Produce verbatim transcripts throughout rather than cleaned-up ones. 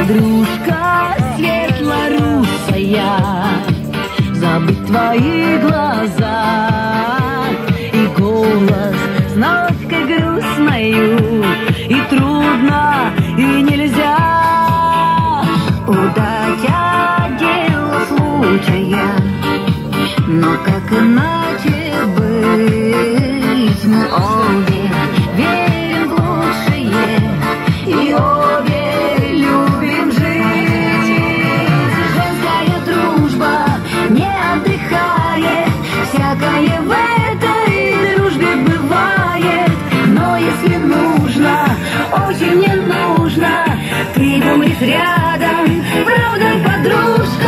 Подружка светлорусая, забыть твои глаза и голос с ноткой грустною, и трудно, и нельзя удать от дела случая. Но как иначе быть? Мы обе верим в лучшее и обе любим жить. Женская дружба не отдыхает, всякое в этой дружбе бывает. Но если нужно, очень не нужно, ты будешь рядом, правда, подружка.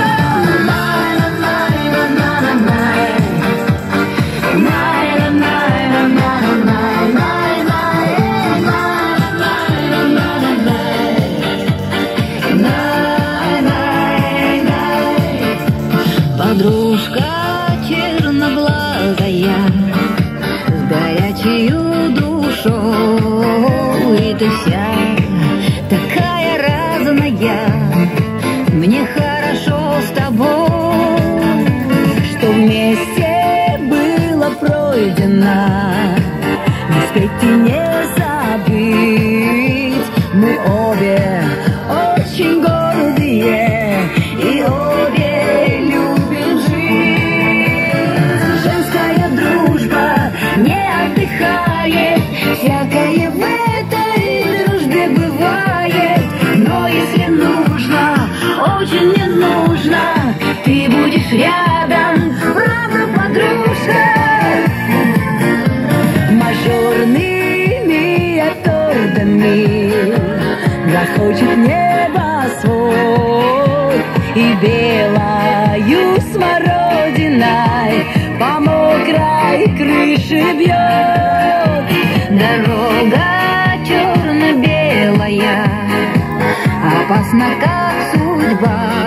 Подружка черноглазая, с горячей душой, и ты вся такая разная. Мне хорошо с тобой, что вместе было пройдено, не успеть и не забыть. Мы обе очень гордые и обе любим жить. Женская дружба не отдыхает, всякое в этой дружбе бывает. Но если нужно, очень не нужно, ты будешь рядом, правда, подружка. Мажорными аккордами захочет небосвод, и белою смородиной по мокрой крыше бьет. Дорога черно-белая, опасна, как судьба.